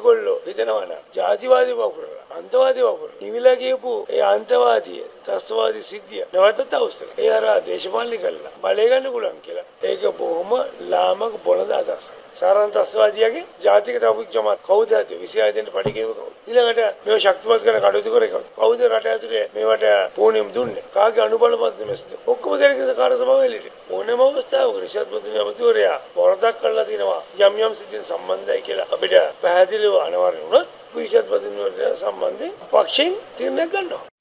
ඔයගොල්ලෝ හිතනවනම් ජාතිවාදී වපුරලා අන්තවාදී වපුරලා නිවිලා කියපු ඒ අන්තවාදී ත්‍රස්තවාදී සිද්ධිය නැවතත් අවශ්‍යයි. ඒ අර දේශපාලනය කළා බලය ගන්න පුළුවන් කියලා. ඒක බොහොම ලාමක බොළඳ අදහසක්. සාරාන්ත ත්‍රස්තවාදියාගේ ජාතික තවුක් ජමාත් කවුද ඇති 26 දෙනෙක් පටිගේව කවුද? ඊළඟට මේව ශක්තිමත් කරන කටයුතු කරේ කවුද? කවුද රට ඇතුලේ මේවට පෝණියම් දුන්නේ? කාගේ අනුබලපත් මෙස්ද? ඔක්කොම දෙනෙක්ගේ කාර්ය සභාව එළියට. ඕනෑම අවස්ථාවක රිෂාඩ් පොතුමේ අමතිවරයා වරදක් කළා තියෙනවා යම් සිද්ධීන් සම්බන්ධයි කියලා අපිට පැහැදිලිව අනවරණ වුණොත් රිෂාඩ් පොතුමේ සම්බන්ධයෙන් පක්ෂයෙන් තීරණයක් ගන්නවා.